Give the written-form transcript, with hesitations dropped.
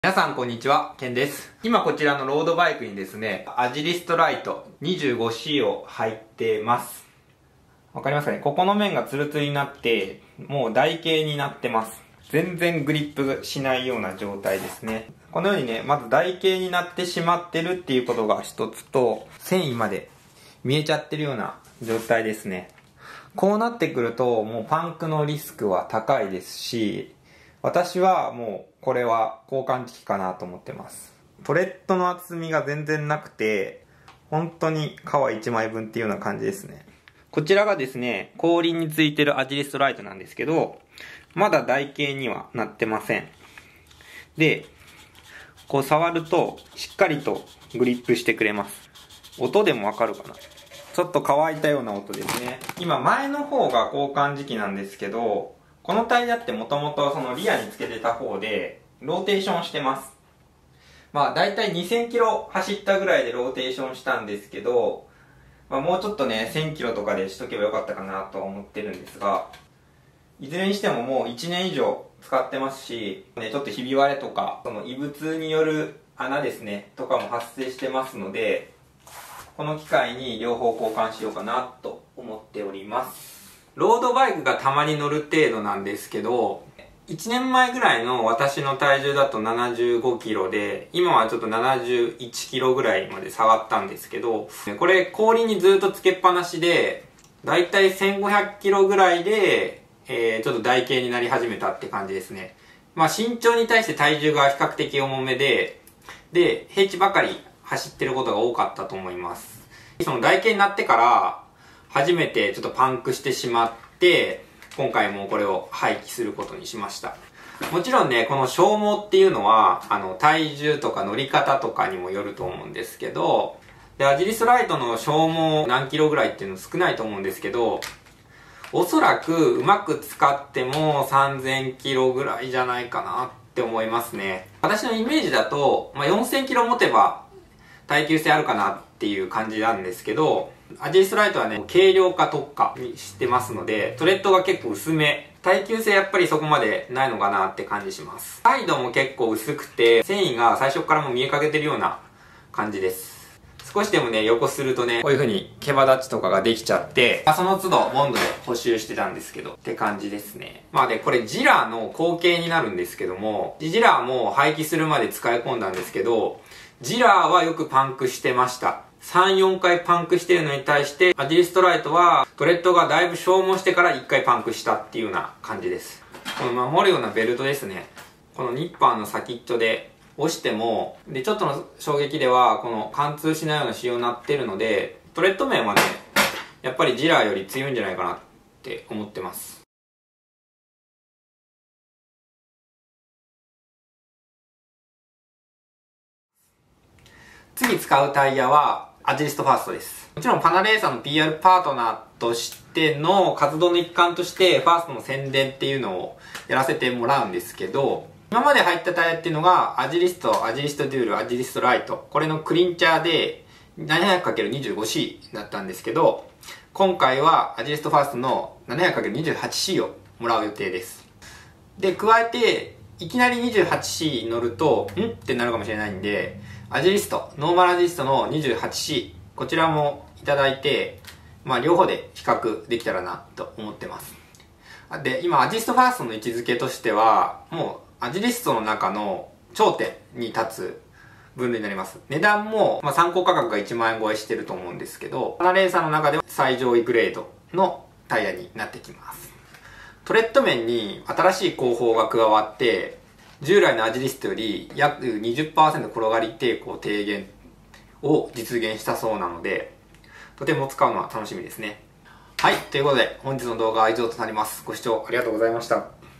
皆さんこんにちは、ケンです。今こちらのロードバイクにですね、アジリストライト 25C を履いてます。わかりますかね？ここの面がツルツルになって、もう台形になってます。全然グリップしないような状態ですね。このようにね、まず台形になってしまってるっていうことが一つと、繊維まで見えちゃってるような状態ですね。こうなってくると、もうパンクのリスクは高いですし、私はもうこれは交換時期かなと思ってます。トレッドの厚みが全然なくて、本当に皮1枚分っていうような感じですね。こちらがですね、後輪についてるアジリストライトなんですけど、まだ台形にはなってません。で、こう触るとしっかりとグリップしてくれます。音でもわかるかな？ちょっと乾いたような音ですね。今前の方が交換時期なんですけど、このタイヤってもともとそのリアにつけてた方でローテーションしてます。まあだいたい2000キロ走ったぐらいでローテーションしたんですけど、もうちょっとね1000キロとかでしとけばよかったかなとは思ってるんですが、いずれにしてももう1年以上使ってますし、ちょっとひび割れとかその異物による穴ですねとかも発生してますので、この機会に両方交換しようかなと思っております。ロードバイクがたまに乗る程度なんですけど、1年前ぐらいの私の体重だと75キロで、今はちょっと71キロぐらいまで下がったんですけど、これ後輪にずっとつけっぱなしで、だいたい1500キロぐらいで、ちょっと台形になり始めたって感じですね。まあ身長に対して体重が比較的重めで、平地ばかり走ってることが多かったと思います。その台形になってから、初めてちょっとパンクしてしまって、今回もこれを廃棄することにしました。もちろんね、この消耗っていうのは、体重とか乗り方とかにもよると思うんですけど、で、アジリストライトの消耗何キロぐらいっていうの少ないと思うんですけど、おそらくうまく使っても3000キロぐらいじゃないかなって思いますね。私のイメージだと、4000キロ持てば耐久性あるかなっていう感じなんですけど、アジリストライトはね、軽量化特化にしてますので、トレッドが結構薄め。耐久性やっぱりそこまでないのかなって感じします。サイドも結構薄くて、繊維が最初からも見えかけてるような感じです。少しでもね、横するとね、こういう風に毛羽立ちとかができちゃって、その都度ボンドで補修してたんですけど、って感じですね。これジラーの後継になるんですけども、ジラーも廃棄するまで使い込んだんですけど、ジラーはよくパンクしてました。3、4回パンクしてるのに対して、アジリストライトはトレッドがだいぶ消耗してから1回パンクしたっていうような感じです。この守るようなベルトですね。このニッパーの先っちょで押しても、で、ちょっとの衝撃ではこの貫通しないような仕様になってるので、トレッド面はね、やっぱりジラーより強いんじゃないかなって思ってます。次使うタイヤはアジリストファーストです。もちろんパナレーサーの PR パートナーとしての活動の一環としてファーストの宣伝っていうのをやらせてもらうんですけど、今まで入ったタイヤっていうのがアジリスト、アジリストデュール、アジリストライト、これのクリンチャーで 700×25C だったんですけど、今回はアジリストファーストの 700×28C をもらう予定です。で、加えていきなり 28C 乗るとってなるかもしれないんで、アジリスト、ノーマルアジリストの 28C、こちらもいただいて、両方で比較できたらなと思ってます。で、今、アジリストファーストの位置づけとしては、もう、アジリストの中の頂点に立つ分類になります。値段も、参考価格が1万円超えしてると思うんですけど、パナレーサーの中では最上位グレードのタイヤになってきます。トレッド面に新しい工法が加わって、従来のアジリストより約 20% 転がり抵抗低減を実現したそうなので、とても使うのは楽しみですね。はい、ということで本日の動画は以上となります。ご視聴ありがとうございました。